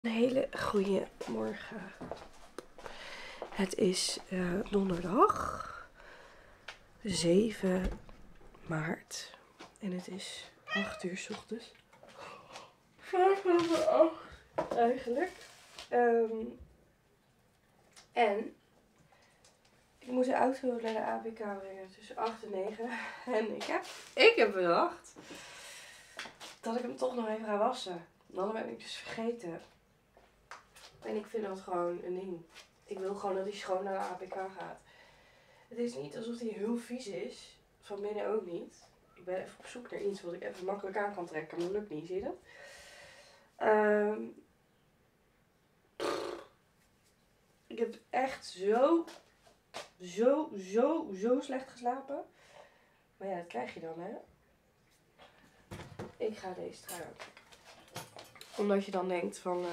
Een hele goede morgen. Het is donderdag 7 maart en het is 8 uur 's ochtends. 8:05 eigenlijk. En ik moet de auto naar de APK brengen tussen 8 en 9. En ik heb bedacht dat ik hem toch nog even ga wassen. Dan ben ik dus vergeten. En ik vind dat gewoon een ding. Ik wil gewoon dat hij schoon naar de APK gaat. Het is niet alsof hij heel vies is. Van binnen ook niet. Ik ben even op zoek naar iets wat ik even makkelijk aan kan trekken. Maar dat lukt niet, zie je dat? Ik heb echt zo slecht geslapen. Maar ja, dat krijg je dan, hè. Ik ga deze trui aantrekken. Omdat je dan denkt van...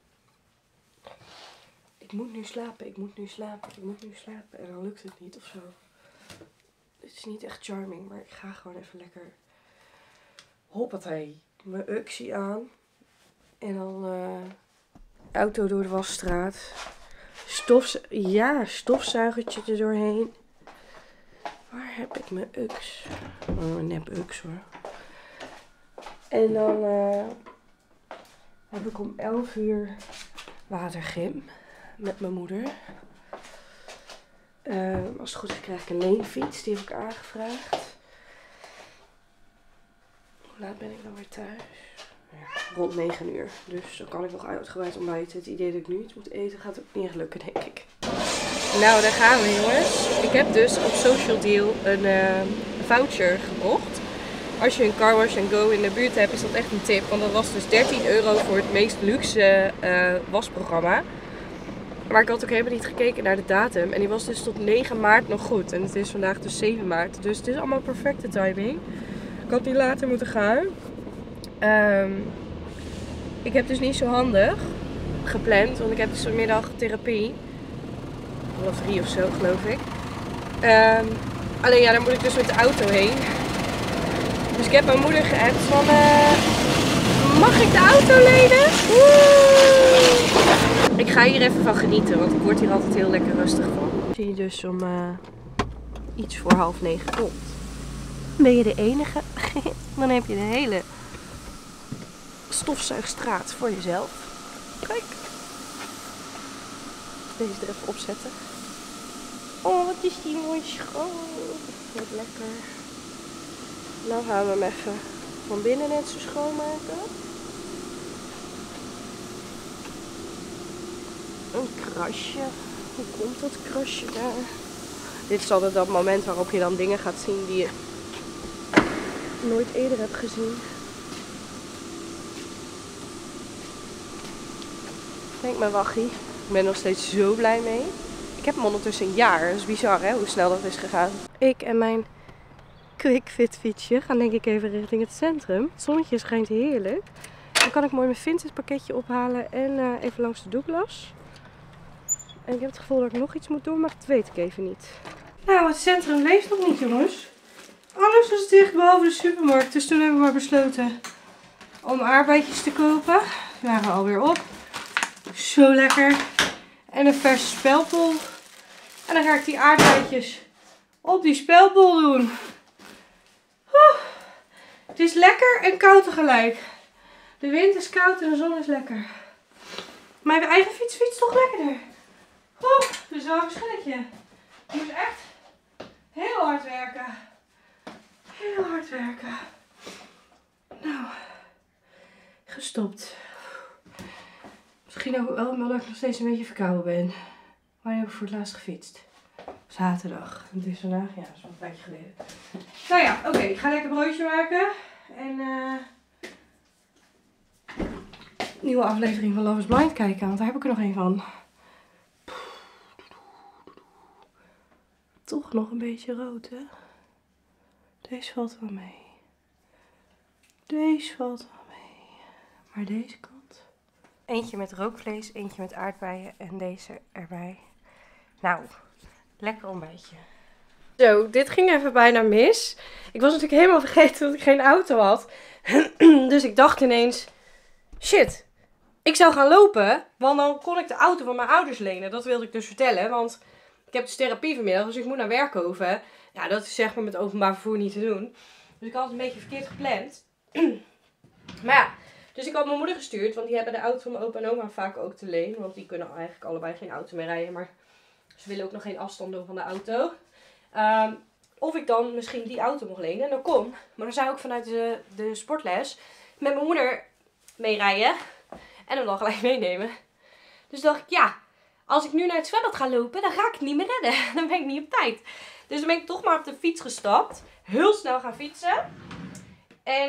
ik moet nu slapen, ik moet nu slapen, ik moet nu slapen. En dan lukt het niet of zo. Het is niet echt charming, maar ik ga gewoon even lekker... Hoppatee. Mijn uxie aan. En dan auto door de wasstraat. Stofzuigertje er doorheen. Waar heb ik mijn ux? Oh, een nep ux hoor. En dan heb ik om 11 uur watergym met mijn moeder. Als het goed is krijg ik een leenfiets, die heb ik aangevraagd. Hoe laat ben ik dan weer thuis? Ja, rond 9 uur. Dus dan kan ik nog uitgebreid ontbijten. Het idee dat ik nu iets moet eten gaat ook niet echt lukken, denk ik. Nou, daar gaan we jongens. Ik heb dus op Social Deal een voucher gekocht. Als je een Car Wash & Go in de buurt hebt, is dat echt een tip. Want dat was dus €13 voor het meest luxe wasprogramma. Maar ik had ook helemaal niet gekeken naar de datum. En die was dus tot 9 maart nog goed. En het is vandaag dus 7 maart. Dus het is allemaal perfecte timing. Ik had niet later moeten gaan. Ik heb dus niet zo handig gepland. Want ik heb dus vanmiddag therapie. Of 3 of zo, geloof ik. Alleen ja, daar moet ik dus met de auto heen. Dus ik heb mijn moeder geappt van... mag ik de auto lenen? Woe! Ik ga hier even van genieten, want ik word hier altijd heel lekker rustig van. Zie je dus om iets voor 8:30 komt. Ben je de enige? Dan heb je de hele stofzuigstraat voor jezelf. Kijk. Deze er even opzetten. Oh, wat is die mooi schoon. Wat lekker. Nou gaan we hem even van binnen net zo schoonmaken. Een krasje. Hoe komt dat krasje daar? Dit is altijd dat moment waarop je dan dingen gaat zien die je nooit eerder hebt gezien. Denk maar wachie. Ik ben er nog steeds zo blij mee. Ik heb hem ondertussen een jaar. Dat is bizar hè, hoe snel dat is gegaan. Ik en mijn Quickfit fietsje gaan denk ik even richting het centrum. Het zonnetje schijnt heerlijk. Dan kan ik mooi mijn Vinted pakketje ophalen en even langs de Douglas. En ik heb het gevoel dat ik nog iets moet doen, maar dat weet ik even niet. Nou, het centrum leeft nog niet jongens. Alles was dicht behalve de supermarkt. Dus toen hebben we maar besloten om aardbeidjes te kopen. Die waren alweer op. Zo lekker. En een verse spelbol. En dan ga ik die aardbeidjes op die spelbol doen. Het is lekker en koud tegelijk. De wind is koud en de zon is lekker. Mijn eigen fiets fietst toch lekkerder. Dus wel een verschilletje. Ik moet echt heel hard werken. Heel hard werken. Nou, gestopt. Misschien ook wel omdat ik nog steeds een beetje verkouden ben. Wanneer heb ik voor het laatst gefietst? Zaterdag. Het is vandaag, ja, dat is wel een tijdje geleden. Nou ja, oké. Ik ga lekker broodje maken. En nieuwe aflevering van Love is Blind kijken. Want daar heb ik er nog een van. Toch nog een beetje rood, hè? Deze valt wel mee. Deze valt wel mee. Maar deze kant. Eentje met rookvlees, eentje met aardbeien en deze erbij. Nou, lekker ontbijtje. Zo, dit ging even bijna mis. Ik was natuurlijk helemaal vergeten dat ik geen auto had. Dus ik dacht ineens, shit, Ik zou gaan lopen, want dan kon ik de auto van mijn ouders lenen. Dat wilde ik dus vertellen, want ik heb dus therapie vanmiddag, dus ik moet naar Werkhoven. Ja, dat is zeg maar met openbaar vervoer niet te doen. Dus ik had het een beetje verkeerd gepland. Maar ja, dus ik had mijn moeder gestuurd, want die hebben de auto van mijn opa en oma vaak ook te leen. Want die kunnen eigenlijk allebei geen auto meer rijden, maar ze willen ook nog geen afstand doen van de auto. Of ik dan misschien die auto mocht lenen. En dan kon. Maar dan zou ik vanuit de sportles met mijn moeder meerijden. En hem dan gelijk meenemen. Dus dacht ik, ja, als ik nu naar het zwembad ga lopen, dan ga ik het niet meer redden. Dan ben ik niet op tijd. Dus dan ben ik toch maar op de fiets gestapt. Heel snel gaan fietsen. En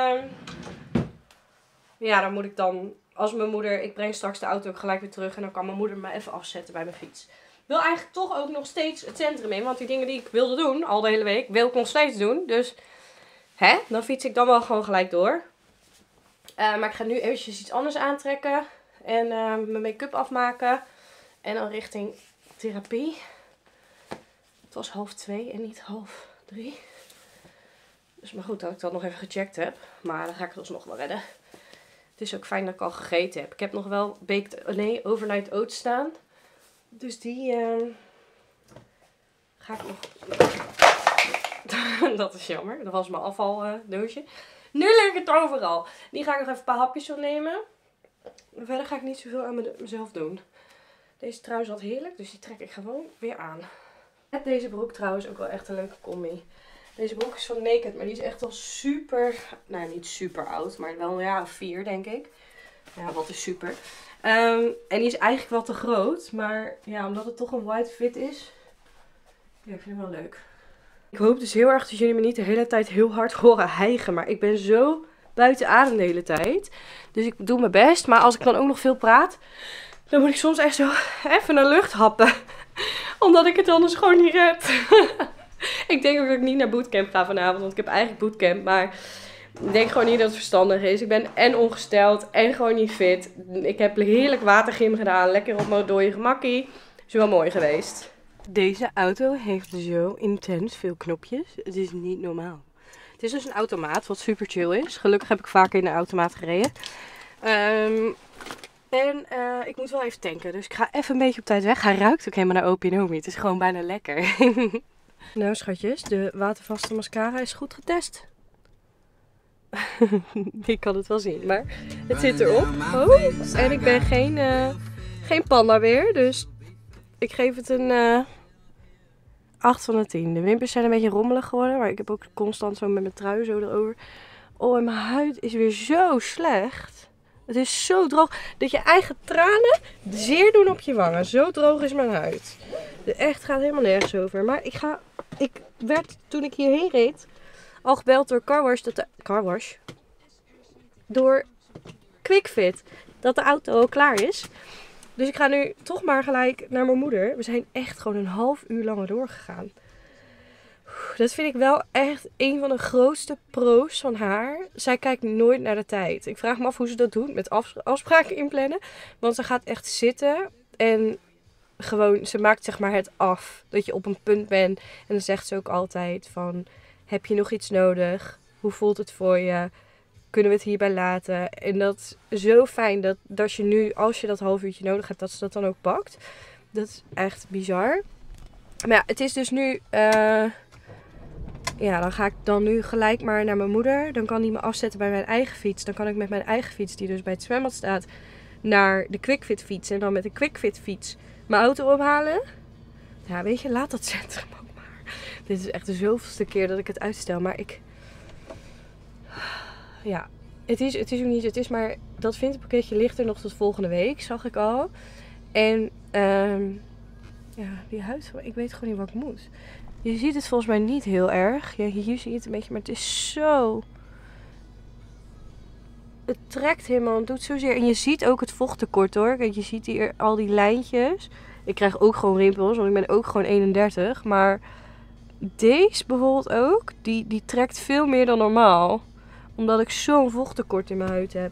ja, dan moet ik dan, als mijn moeder, ik breng straks de auto ook gelijk weer terug. En dan kan mijn moeder me even afzetten bij mijn fiets. Ik wil eigenlijk toch ook nog steeds het centrum in. Want die dingen die ik wilde doen, al de hele week, wil ik nog steeds doen. Dus, dan fiets ik dan wel gewoon gelijk door. Maar ik ga nu eventjes iets anders aantrekken. En mijn make-up afmaken. En dan richting therapie. Het was 1:30 en niet 2:30. Dus maar goed dat ik dat nog even gecheckt heb. Maar dan ga ik het alsnog wel redden. Het is ook fijn dat ik al gegeten heb. Ik heb nog wel overnight oats staan. Dus die ga ik nog... Dat is jammer. Dat was mijn afvaldoosje. Nu ligt het overal. Die ga ik nog even een paar hapjes van nemen. Verder ga ik niet zoveel aan mezelf doen. Deze trui zat heerlijk, dus die trek ik gewoon weer aan. Met deze broek trouwens ook wel echt een leuke combi. Deze broek is van Naked, maar die is echt al super... Nou, niet super oud, maar wel een jaar of 4 denk ik. Ja, wat is super. En die is eigenlijk wel te groot. Maar ja, omdat het toch een wide fit is. Ja, ik vind hem wel leuk. Ik hoop dus heel erg dat jullie me niet de hele tijd heel hard horen hijgen. Maar ik ben zo buiten adem de hele tijd. Dus ik doe mijn best. Maar als ik dan ook nog veel praat, dan moet ik soms echt zo even naar lucht happen. Omdat ik het anders gewoon niet red. Ik denk ook dat ik niet naar bootcamp ga vanavond. Want ik heb eigenlijk bootcamp. Maar ik denk gewoon niet dat het verstandig is. Ik ben en ongesteld en gewoon niet fit. Ik heb heerlijk watergym gedaan. Lekker op mijn dode gemakkie. Is wel mooi geweest. Deze auto heeft zo intens veel knopjes. Het is niet normaal. Het is dus een automaat wat super chill is. Gelukkig heb ik vaker in een automaat gereden. Ik moet wel even tanken. Dus ik ga even een beetje op tijd weg. Hij ruikt ook helemaal naar Opie. Het is gewoon bijna lekker. Nou schatjes, de watervaste mascara is goed getest. Ik kan het wel zien, maar het zit erop. Oh, en ik ben geen panda weer, dus ik geef het een 8 van de 10. De wimpers zijn een beetje rommelig geworden, maar ik heb ook constant zo met mijn trui zo erover. Oh, en mijn huid is weer zo slecht. Het is zo droog dat je eigen tranen zeer doen op je wangen. Zo droog is mijn huid. De echt gaat helemaal nergens over. Maar ik werd toen ik hierheen reed al gebeld door door QuickFit dat de auto al klaar is. Dus ik ga nu toch maar gelijk naar mijn moeder. We zijn echt gewoon een half uur langer doorgegaan. Dat vind ik wel echt een van de grootste pro's van haar. Zij kijkt nooit naar de tijd. Ik vraag me af hoe ze dat doet met afspraken inplannen. Want ze gaat echt zitten en gewoon, ze maakt zeg maar het af. Dat je op een punt bent. En dan zegt ze ook altijd van, heb je nog iets nodig? Hoe voelt het voor je? Kunnen we het hierbij laten? En dat is zo fijn dat je nu, als je dat half uurtje nodig hebt, dat ze dat dan ook pakt. Dat is echt bizar. Maar ja, het is dus nu... Ja, dan ga ik dan nu gelijk maar naar mijn moeder. Dan kan die me afzetten bij mijn eigen fiets. Dan kan ik met mijn eigen fiets, die dus bij het zwembad staat, naar de QuickFit fiets. En dan met de QuickFit fiets mijn auto ophalen. Ja, weet je, laat dat centrum ook maar. Dit is echt de zoveelste keer dat ik het uitstel. Maar ja, het is ook niet... Het is maar... Dat vinterpakketje ligt er nog tot volgende week, zag ik al. En ja, die huid... Ik weet gewoon niet wat ik moet. Je ziet het volgens mij niet heel erg. Ja, hier zie je het een beetje, maar het is zo... Het trekt helemaal, het doet zozeer. En je ziet ook het vochttekort hoor. Kijk, je ziet hier al die lijntjes. Ik krijg ook gewoon rimpels, want ik ben ook gewoon 31. Maar deze bijvoorbeeld ook, die trekt veel meer dan normaal. Omdat ik zo'n vochttekort in mijn huid heb.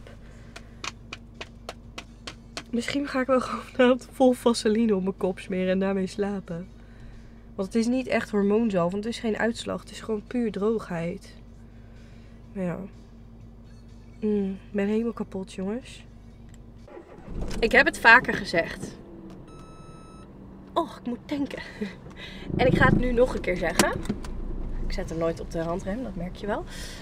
Misschien ga ik wel gewoon vol vaseline op mijn kop smeren en daarmee slapen. Want het is niet echt hormoonzalf, want het is geen uitslag. Het is gewoon puur droogheid. Maar ja. Ik ben helemaal kapot, jongens. Ik heb het vaker gezegd. Oh, ik moet tanken. En ik ga het nu nog een keer zeggen. Ik zet hem nooit op de handrem, dat merk je wel.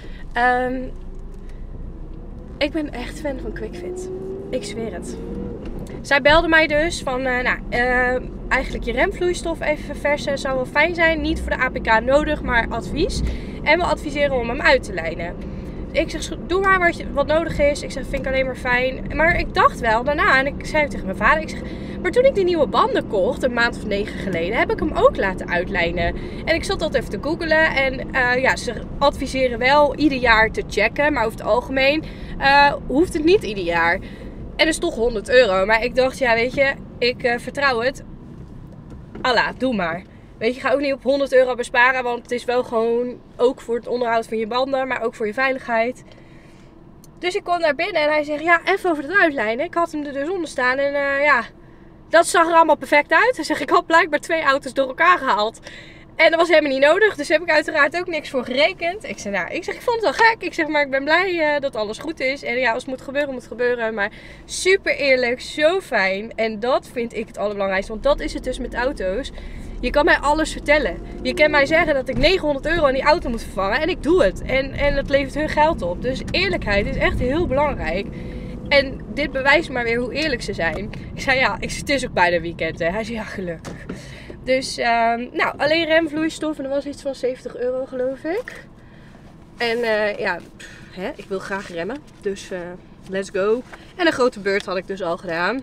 Ik ben echt fan van QuickFit. Ik zweer het. Zij belde mij dus van, eigenlijk je remvloeistof even verversen zou wel fijn zijn. Niet voor de APK nodig, maar advies. En we adviseren om hem uit te lijnen. Ik zeg, doe maar wat nodig is. Ik zeg, vind ik alleen maar fijn. Maar ik dacht wel daarna, en ik zei tegen mijn vader, ik zeg, maar toen ik die nieuwe banden kocht, een maand of 9 geleden, heb ik hem ook laten uitlijnen. En ik zat dat even te googlen. En ze adviseren wel ieder jaar te checken. Maar over het algemeen hoeft het niet ieder jaar. En dat is toch €100. Maar ik dacht, ja weet je, ik vertrouw het. Allah, doe maar. Weet je, ga ook niet op €100 besparen. Want het is wel gewoon ook voor het onderhoud van je banden. Maar ook voor je veiligheid. Dus ik kom naar binnen en hij zegt, ja, even over het uitlijnen. Ik had hem er dus onder staan. En dat zag er allemaal perfect uit. Hij zegt, ik had blijkbaar 2 auto's door elkaar gehaald. En dat was helemaal niet nodig. Dus heb ik uiteraard ook niks voor gerekend. Ik zeg, ik vond het wel gek. Ik zeg, maar ik ben blij dat alles goed is. En ja, als het moet gebeuren, moet het gebeuren. Maar super eerlijk, zo fijn. En dat vind ik het allerbelangrijkste. Want dat is het dus met auto's. Je kan mij alles vertellen. Je kan mij zeggen dat ik €900 aan die auto moet vervangen. En ik doe het. En het levert hun geld op. Dus eerlijkheid is echt heel belangrijk. En dit bewijst maar weer hoe eerlijk ze zijn. Ik zei, ja, het is ook bijna weekend. Hè. Hij zei, ja, gelukkig. Dus, alleen remvloeistof. En dat was iets van €70 geloof ik. En ik wil graag remmen. Dus let's go. En een grote beurt had ik dus al gedaan.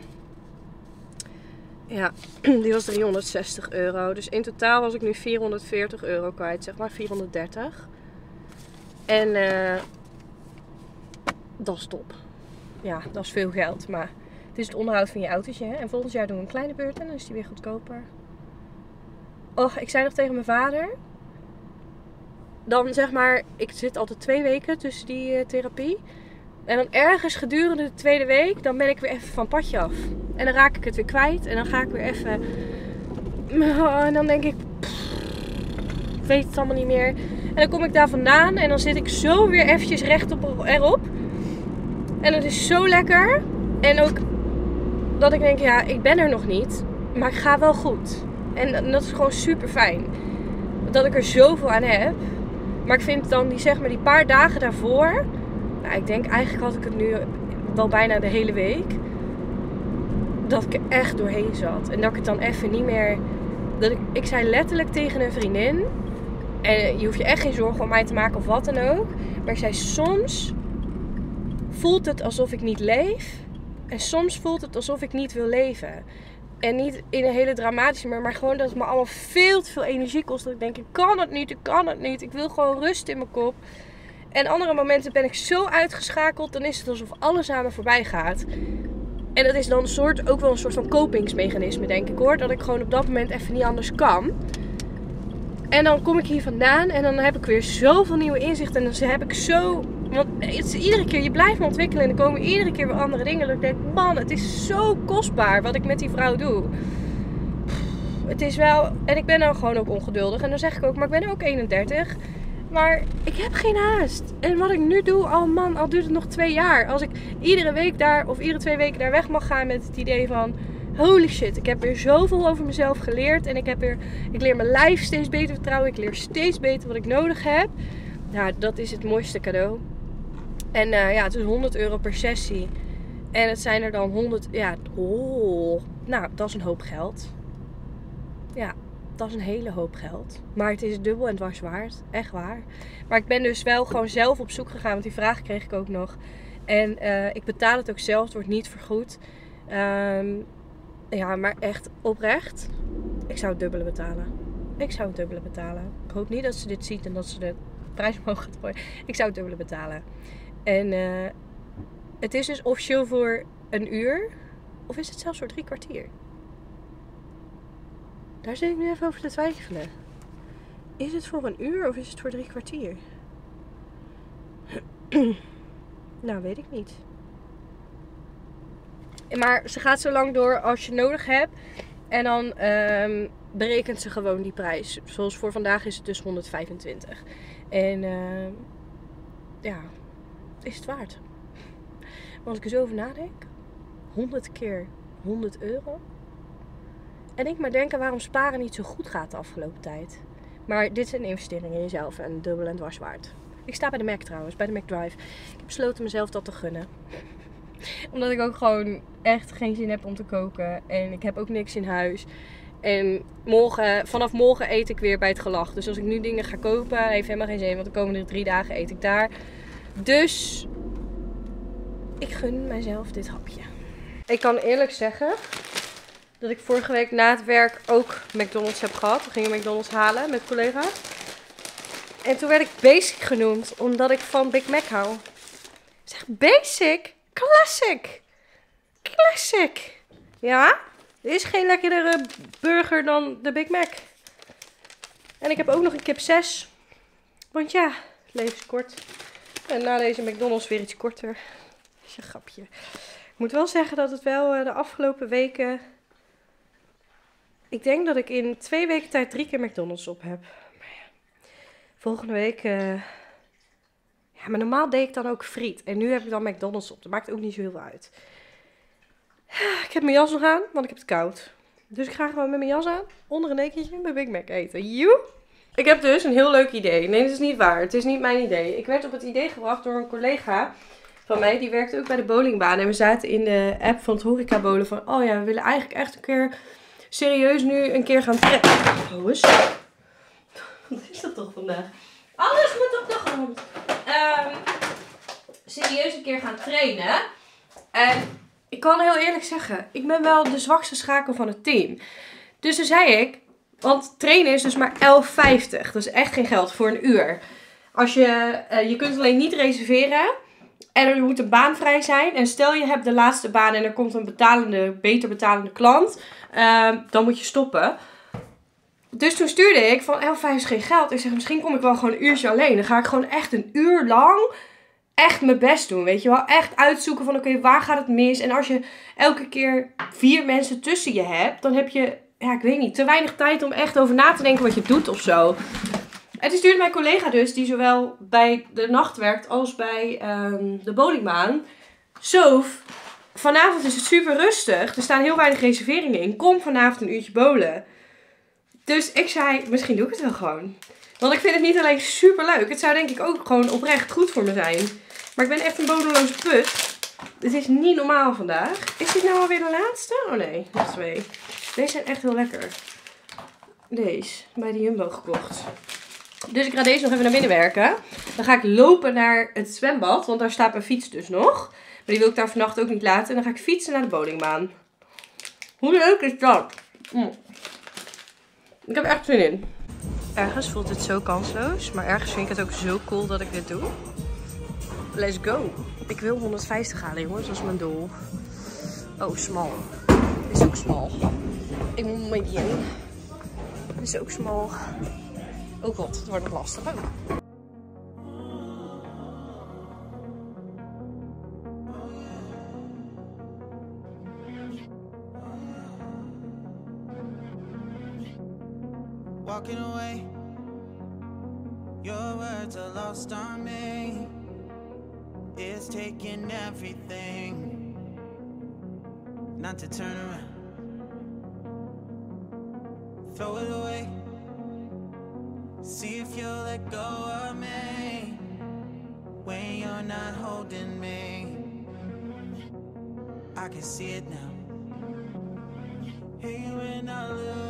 Ja, die was €360. Dus in totaal was ik nu €440 kwijt. Zeg maar 430. En dat is top. Ja, dat is veel geld. Maar het is het onderhoud van je autootje. Hè? En volgend jaar doen we een kleine beurt en dan is die weer goedkoper. Och, ik zei nog tegen mijn vader. Dan zeg maar, ik zit altijd 2 weken tussen die therapie. En dan ergens gedurende de 2e week, dan ben ik weer even van het padje af. En dan raak ik het weer kwijt. En dan ga ik weer even... En dan denk ik... Ik weet het allemaal niet meer. En dan kom ik daar vandaan. En dan zit ik zo weer eventjes recht erop. En het is zo lekker. En ook dat ik denk, ja, ik ben er nog niet. Maar ik ga wel goed. En dat is gewoon super fijn. Dat ik er zoveel aan heb. Maar ik vind dan die paar dagen daarvoor... Nou, ik denk eigenlijk had ik het nu wel bijna de hele week. Dat ik er echt doorheen zat. En dat ik het dan even niet meer... Ik zei letterlijk tegen een vriendin... En je hoeft je echt geen zorgen om mij te maken of wat dan ook. Maar ik zei, soms voelt het alsof ik niet leef. En soms voelt het alsof ik niet wil leven. En niet in een hele dramatische manier, maar gewoon dat het me allemaal veel te veel energie kost. Dat ik denk, ik kan het niet. Ik wil gewoon rust in mijn kop. En andere momenten ben ik zo uitgeschakeld, dan is het alsof alles aan me voorbij gaat. En dat is dan ook wel een soort van kopingsmechanisme, denk ik hoor. Dat ik gewoon op dat moment even niet anders kan. En dan kom ik hier vandaan en dan heb ik weer zoveel nieuwe inzichten. En dan heb ik zo... Want het is iedere keer, je blijft me ontwikkelen en er komen iedere keer weer andere dingen. Dat ik denk, man, het is zo kostbaar wat ik met die vrouw doe. Het is wel... En ik ben dan gewoon ook ongeduldig. En dan zeg ik ook, maar ik ben ook 31. Maar ik heb geen haast. En wat ik nu doe, al duurt het nog 2 jaar. Als ik iedere week daar of iedere 2 weken daar weg mag gaan met het idee van... Holy shit, ik heb weer zoveel over mezelf geleerd. En ik leer mijn lijf steeds beter vertrouwen. Ik leer steeds beter wat ik nodig heb. Nou, dat is het mooiste cadeau. En het is €100 per sessie. En het zijn er dan 100... Ja, nou, dat is een hoop geld. Ja, dat is een hele hoop geld. Maar het is dubbel en dwars waard. Echt waar. Maar ik ben dus wel gewoon zelf op zoek gegaan. Want die vraag kreeg ik ook nog. En ik betaal het ook zelf. Het wordt niet vergoed. Ja, maar echt oprecht. Ik zou het dubbele betalen. Ik hoop niet dat ze dit ziet en dat ze de prijs omhoog gaat gooien. Ik zou het dubbele betalen. En het is dus officieel voor 1 uur. Of is het zelfs voor 3 kwartier? Daar zit ik nu even over te twijfelen. Is het voor 1 uur of is het voor 3 kwartier? Nou, weet ik niet. Maar ze gaat zo lang door als je nodig hebt. En dan berekent ze gewoon die prijs. Zoals voor vandaag is het dus 125. En is het waard. Want als ik er zo over nadenk. 100 keer 100 euro. En ik maar denken waarom sparen niet zo goed gaat de afgelopen tijd. Maar dit is een investering in jezelf en dubbel en dwars waard. Ik sta bij de Mac trouwens, bij de McDrive. Ik heb besloten mezelf dat te gunnen. Omdat ik ook gewoon echt geen zin heb om te koken. En ik heb ook niks in huis. En vanaf morgen eet ik weer bij het gelag. Dus als ik nu dingen ga kopen, heeft helemaal geen zin. Want de komende 3 dagen eet ik daar. Dus ik gun mijzelf dit hapje. Ik kan eerlijk zeggen dat ik vorige week na het werk ook McDonald's heb gehad. We gingen McDonald's halen met collega's. En toen werd ik basic genoemd, omdat ik van Big Mac hou. Ik zeg basic? Classic. Classic. Ja, er is geen lekkerdere burger dan de Big Mac. En ik heb ook nog een kip 6. Want ja, het leven is kort. En na deze McDonald's weer iets korter. Dat is een grapje. Ik moet wel zeggen dat het wel de afgelopen weken... Ik denk dat ik in 2 weken tijd 3 keer McDonald's op heb. Maar ja, volgende week... Ja, maar normaal deed ik dan ook friet. En nu heb ik dan McDonald's op. Dat maakt ook niet zo heel veel uit. Ik heb mijn jas nog aan, want ik heb het koud. Dus ik ga gewoon met mijn jas aan, onder een dekentje, mijn Big Mac eten. Joe! Ik heb dus een heel leuk idee. Nee, dat is niet waar. Het is niet mijn idee. Ik werd op het idee gebracht door een collega van mij. Die werkte ook bij de bowlingbaan. En we zaten in de app van het horecabolen van... Oh ja, we willen eigenlijk echt een keer serieus nu een keer gaan trekken. Oh, is dat? Wat is dat toch vandaag? Alles moet op de grond. Serieus een keer gaan trainen. En ik kan heel eerlijk zeggen, ik ben wel de zwakste schakel van het team. Dus toen zei ik, want trainen is dus maar 11,50. Dat is echt geen geld voor een uur. Als je kunt alleen niet reserveren. En er moet een baan vrij zijn. En stel je hebt de laatste baan en er komt een beter betalende klant. Dan moet je stoppen. Dus toen stuurde ik van 11,50 is geen geld. Ik zeg, misschien kom ik wel gewoon een uurtje alleen. Dan ga ik gewoon echt een uur lang echt mijn best doen. Weet je wel, echt uitzoeken van oké, waar gaat het mis? En als je elke keer 4 mensen tussen je hebt, dan heb je, ja, ik weet niet, te weinig tijd om echt over na te denken wat je doet of zo. En toen stuurde mijn collega dus, die zowel bij de nacht werkt als bij de bowlingbaan. Sof, vanavond is het super rustig. Er staan heel weinig reserveringen in. Kom vanavond een uurtje bowlen. Dus ik zei, misschien doe ik het wel gewoon. Want ik vind het niet alleen super leuk. Het zou denk ik ook gewoon oprecht goed voor me zijn. Maar ik ben echt een bodeloze put. Het is niet normaal vandaag. Is dit nou alweer de laatste? Oh nee, nog 2. Deze zijn echt heel lekker. Deze, bij de Jumbo gekocht. Dus ik ga deze nog even naar binnen werken. Dan ga ik lopen naar het zwembad. Want daar staat mijn fiets dus nog. Maar die wil ik daar vannacht ook niet laten. En dan ga ik fietsen naar de bowlingbaan. Hoe leuk is dat? Ik heb er echt zin in. Ergens voelt het zo kansloos. Maar ergens vind ik het ook zo cool dat ik dit doe. Let's go. Ik wil 150 halen, jongens. Dat is mijn doel. Oh, smal. Dit is ook smal. Ik moet medium. Dit is ook smal. Oh god, het wordt nog lastig ook. Walking away, your words are lost on me. It's taking everything not to turn around. Throw it away. See if you'll let go of me when you're not holding me. I can see it now. Hey, when I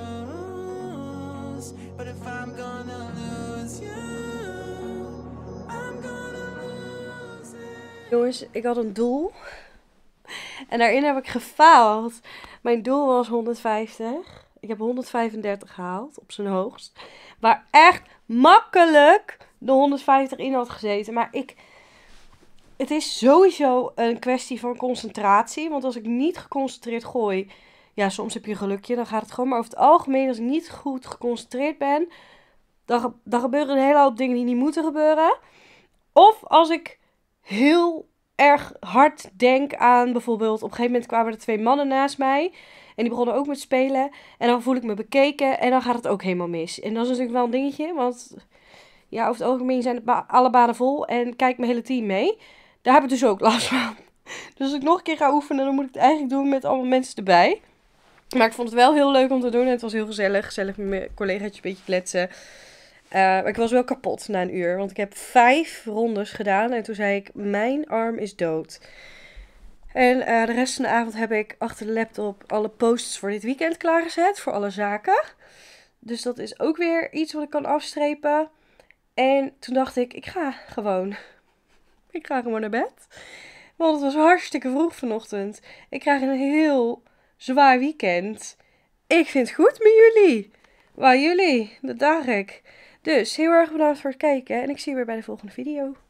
lose, but if I'm gonna lose you, I'm gonna lose it. Jongens, ik had een doel. En daarin heb ik gefaald. Mijn doel was 150. Ik heb 135 gehaald op zijn hoogst. Waar echt makkelijk de 150 in had gezeten. Maar het is sowieso een kwestie van concentratie. Want als ik niet geconcentreerd gooi... Ja, soms heb je een gelukje, dan gaat het gewoon. Maar over het algemeen, als ik niet goed geconcentreerd ben... Dan gebeuren een hele hoop dingen die niet moeten gebeuren. Of als ik heel erg hard denk aan bijvoorbeeld... Op een gegeven moment kwamen er 2 mannen naast mij... En die begonnen ook met spelen. En dan voel ik me bekeken. En dan gaat het ook helemaal mis. En dat is natuurlijk wel een dingetje. Want ja, over het algemeen zijn alle banen vol. En kijkt mijn hele team mee. Daar heb ik dus ook last van. Dus als ik nog een keer ga oefenen, dan moet ik het eigenlijk doen met allemaal mensen erbij. Maar ik vond het wel heel leuk om te doen. En het was heel gezellig. Gezellig met mijn collega's een beetje kletsen. Maar ik was wel kapot na een uur. Want ik heb 5 rondes gedaan. En toen zei ik, mijn arm is dood. En de rest van de avond heb ik achter de laptop alle posts voor dit weekend klaargezet. Voor alle zaken. Dus dat is ook weer iets wat ik kan afstrepen. En toen dacht ik, ik ga gewoon naar bed. Want het was hartstikke vroeg vanochtend. Ik krijg een heel zwaar weekend. Ik vind het goed met jullie. Waar jullie? Dat dacht ik. Dus heel erg bedankt voor het kijken. En ik zie je weer bij de volgende video.